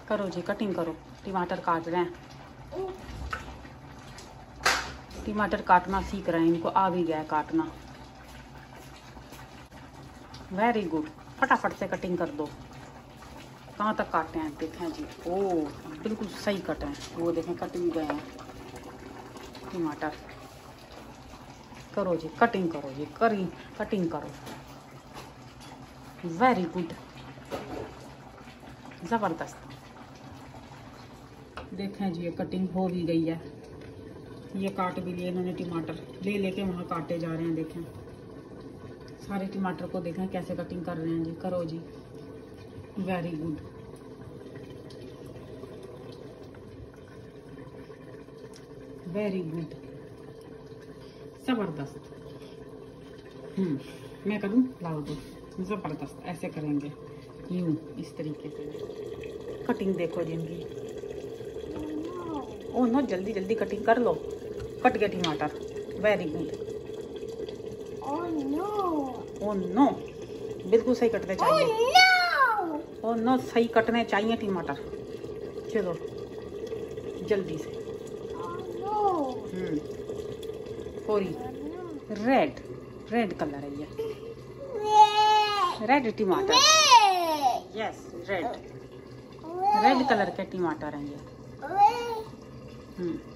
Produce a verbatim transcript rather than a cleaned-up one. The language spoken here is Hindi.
करो जी, कटिंग करो। टमाटर काट रहे हैं, टमाटर काटना सीख रहे हैं, इनको आ भी गया है काटना। वेरी गुड, फटाफट से कटिंग कर दो। कहाँ तक काटे हैं देखें जी। ओ बिल्कुल सही कटे हैं, वो देखें कट भी गए हैं टमाटर। करो जी, कटिंग करो जी, करी कटिंग करो। वेरी गुड, ज़बरदस्त। देखें जी ये कटिंग हो भी गई है। ये काट भी लिए इन्होंने, टमाटर ले लेके वहाँ काटे जा रहे हैं। देखें सारे टमाटर को, देखें कैसे कटिंग कर रहे हैं जी। करो जी, वेरी गुड। वेरी गुड, ज़बरदस्त। हम्म मैं करूँ, लाओ दो। ज़बरदस्त, ऐसे करेंगे यूँ, इस तरीके से। कटिंग देखो जी इनकी। ओ नो, जल्दी जल्दी कटिंग कर लो। कट गया टमाटर, very good. Oh no, oh no, बिल्कुल सही कटने चाहिए। ओ नो, सही कटने चाहिए टमाटर। चलो जल्दी से। हम्म पूरी रेड रेड कलर है ये, रेड टमाटर। यस, रेड रेड कलर के टमाटर हैं ये। हम्म